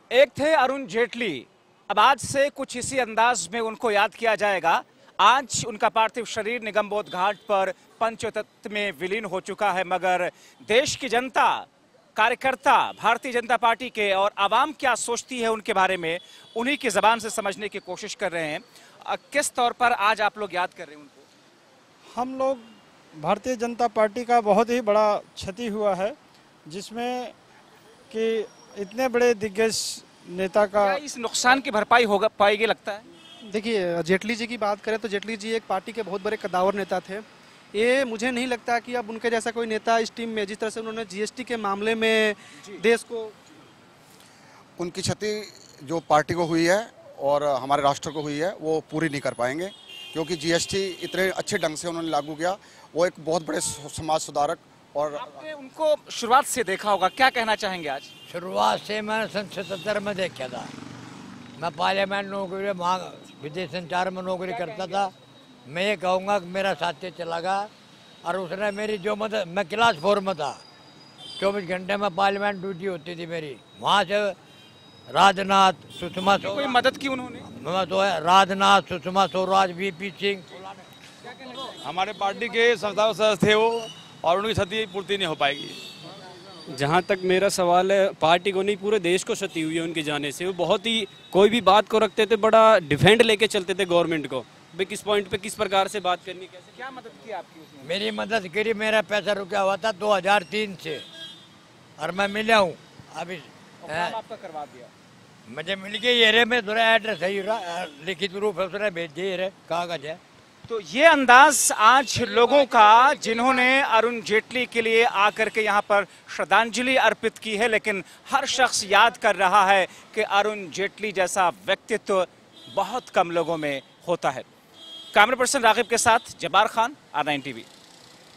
एक थे अरुण जेटली। अब आज से कुछ इसी अंदाज में उनको याद किया जाएगा। आज उनका पार्थिव शरीर निगमबोध घाट पर पंचतत्व में विलीन हो चुका है, मगर देश की जनता, कार्यकर्ता, भारतीय जनता पार्टी के और आवाम क्या सोचती है उनके बारे में उन्हीं की जबान से समझने की कोशिश कर रहे हैं। किस तौर पर आज आप लोग याद कर रहे हैं उनको? हम लोग भारतीय जनता पार्टी का बहुत ही बड़ा क्षति हुआ है, जिसमें कि इतने बड़े दिग्गज नेता का क्या इस नुकसान की भरपाई होगा पाएगी लगता है? देखिए, जेटली जी की बात करें तो जेटली जी एक पार्टी के बहुत बड़े कद्दावर नेता थे। ये मुझे नहीं लगता कि अब उनके जैसा कोई नेता इस टीम में, जिस तरह से उन्होंने जीएसटी के मामले में देश को, उनकी क्षति जो पार्टी को हुई है और हमारे राष्ट्र को हुई है वो पूरी नहीं कर पाएंगे, क्योंकि जीएसटी इतने अच्छे ढंग से उन्होंने लागू किया। वो एक बहुत बड़े समाज सुधारक और आपने उनको शुरुआत से देखा होगा, क्या कहना चाहेंगे आज? शुरुआत से मैंने सन 77 में देखा था। मैं पार्लियामेंट नौकरी वहाँ विदेश संचार में नौकरी करता था। मैं ये कहूँगा कि मेरा साथी चला गया और उसने मेरी जो मदद, मैं क्लास 4 में था, 24 घंटे में पार्लियामेंट ड्यूटी होती थी मेरी। वहाँ से राजनाथ, सुषमा कोई स्वराज, मदद की उन्होंने? मैं तो है राजनाथ, सुषमा स्वराज, वीपी सिंह। हमारे पार्टी के संस्थापक सदस्य थे वो, और उनकी क्षति पूर्ति नहीं हो पाएगी। जहाँ तक मेरा सवाल है, पार्टी को नहीं पूरे देश को क्षति हुई है उनके जाने से। वो बहुत ही कोई भी बात को रखते थे, बड़ा डिफेंड लेके चलते थे गवर्नमेंट को, भाई किस पॉइंट पे किस प्रकार से बात करनी, कैसे। क्या मदद की आपकी उसमें? मेरी मदद करी, मेरा पैसा रुका हुआ था 2003 से और मैं मिला हूँ अभी। काम आपका करवा दिया? मुझे मिल गई ये रे, मैं थोड़ा एड्रेस सही रहा, लिखित रूप है उसने भेज दिए रे, कागज है। तो ये अंदाज आज लोगों का, जिन्होंने अरुण जेटली के लिए आकर के यहाँ पर श्रद्धांजलि अर्पित की है, लेकिन हर शख्स याद कर रहा है कि अरुण जेटली जैसा व्यक्तित्व बहुत कम लोगों में होता है। कैमरा पर्सन रागिब के साथ जब्बार खान, R9 TV।